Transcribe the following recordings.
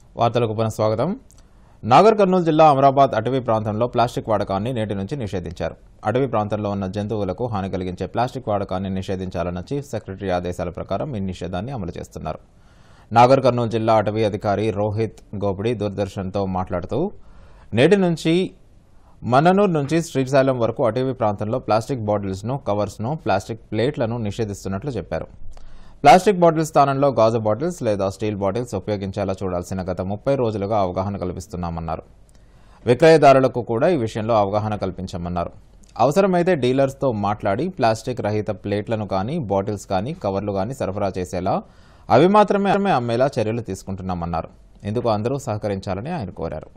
వార్తలకు పునఃస్వాగతం. నాగర్ కర్నూలు జిల్లా అమరాబాద్ అటవీ ప్రాంతంలో ప్లాస్టిక్ వాడకాన్ని నేటి నుంచి నిషేధించారు. అటవీ ప్రాంతంలో ఉన్న జంతువులకు హాని కలిగించే ప్లాస్టిక్ వాడకాన్ని నిషేధించాలన్న చీఫ్ సెక్రటరీ ఆదేశాల ప్రకారం ఈ నిషేధాన్ని అమలు చేస్తున్నారు. నాగర్ కర్నూలు జిల్లా అటవీ అధికారి రోహిత్ గోపిడి దూరదర్శన్తో మాట్లాడుతూ, నేటి నుంచి మన్ననూరు నుంచి శ్రీశైలం వరకు అటవీ ప్రాంతంలో ప్లాస్టిక్ బాటిల్స్ను, కవర్స్ను, ప్లాస్టిక్ ప్లేట్లను నిషేధిస్తున్నట్లు చెప్పారు. ప్లాస్టిక్ బాటిల్స్ స్థానంలో గాజు బాటిల్స్ లేదా స్టీల్ బాటిల్స్ ఉపయోగించేలా చూడాల్సిన గత 30 రోజులుగా అవగాహన కల్పిస్తున్నామన్నారు. విక్రయదారులకు కూడా ఈ విషయంలో అవగాహన కల్పించామన్నారు. అవసరమైతే డీలర్స్తో మాట్లాడి ప్లాస్టిక్ రహిత ప్లేట్లను కానీ, బాటిల్స్ కానీ, కవర్లు కానీ సరఫరా చేసేలా, అవి మాత్రమే అమ్మేలా చర్యలు తీసుకుంటున్నామన్నారు. ఇందుకు అందరూ సహకరించాలని ఆయన కోరారు.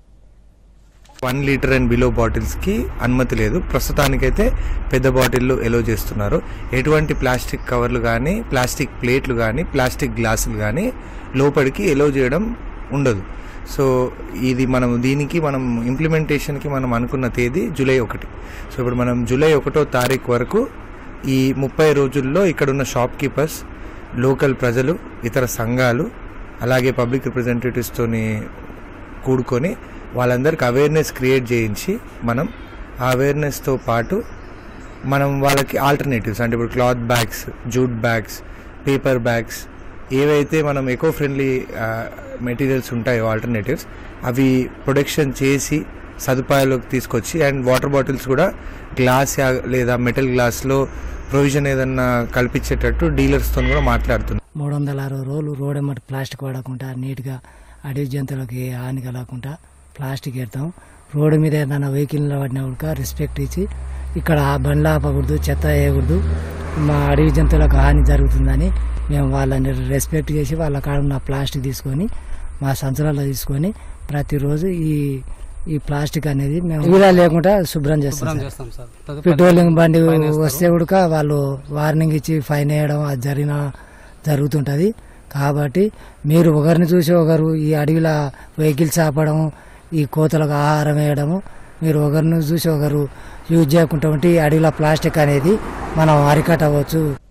1 లీటర్ అండ్ బిలో బాటిల్స్కి అనుమతి లేదు. ప్రస్తుతానికైతే పెద్ద బాటిల్లు ఎలో చేస్తున్నారు. ఎటువంటి ప్లాస్టిక్ కవర్లు కానీ, ప్లాస్టిక్ ప్లేట్లు కానీ, ప్లాస్టిక్ గ్లాసులు కానీ లోపలికి ఎలో చేయడం ఉండదు. సో ఇది దీనికి ఇంప్లిమెంటేషన్కి మనం అనుకున్న తేదీ జూలై 1. సో ఇప్పుడు మనం జూలై 1వ తారీఖు వరకు ఈ 30 రోజుల్లో ఇక్కడున్న షాప్ కీపర్స్, లోకల్ ప్రజలు, ఇతర సంఘాలు, అలాగే పబ్లిక్ రిప్రజెంటేటివ్స్తోని కూడుకొని వాళ్ళందరికీ అవేర్నెస్ క్రియేట్ చేయించి ఆ అవేర్నెస్తో పాటు వాళ్ళకి ఆల్టర్నేటివ్స్ అంటే ఇప్పుడు cloth bags, jute bags, paper bags, ఏవైతే ఎకో ఫ్రెండ్లీ మెటీరియల్స్ ఉంటాయో ఆల్టర్నేటివ్స్, అవి ప్రొడక్షన్ చేసి సదుపాయాల్లోకి తీసుకొచ్చి, అండ్ వాటర్ బాటిల్స్ కూడా గ్లాస్ లేదా మెటల్ గ్లాస్లో ప్రొవిజన్ ఏదన్నా కల్పించేటట్టు డీలర్స్తో కూడా మాట్లాడుతున్నాం. 360 రోజులు రోడ్ ఎమ్మటి ప్లాస్టిక్ వాడకుండా నీట్గా అడవి జంతువులకి హాని కలగకుండా ప్లాస్టిక్ ఎడతాం. రోడ్డు మీద ఏదైనా వెహికల్ పడినా కూడా రెస్పెక్ట్ ఇచ్చి ఇక్కడ బండ్లు ఆపకూడదు, చెత్త వేయకూడదు, మా అడవి జంతువులకు హాని జరుగుతుందని మేము వాళ్ళని రెస్పెక్ట్ చేసి వాళ్ళ కాడ ఉన్న ప్లాస్టిక్ తీసుకొని మా సంచులలో తీసుకొని ప్రతిరోజు ఈ ప్లాస్టిక్ అనేది మేము వీలా లేకుండా శుభ్రం చేస్తాం. పెట్రోలింగ్ బండి వస్తే కూడా వాళ్ళు వార్నింగ్ ఇచ్చి ఫైన్ వేయడం అది జరుగుతుంటుంది. కాబట్టి మీరు ఒకరిని చూసి ఒకరు ఈ అడవిలో వెహికల్స్ ఆపడం, ఈ కోతలకు ఆహారం వేయడము, మీరు ఒకరిని చూసి ఒకరు యూజ్ చేయకుండా ఉంటే ఈ అడవిలో ప్లాస్టిక్ అనేది మనం అరికట్టవచ్చు.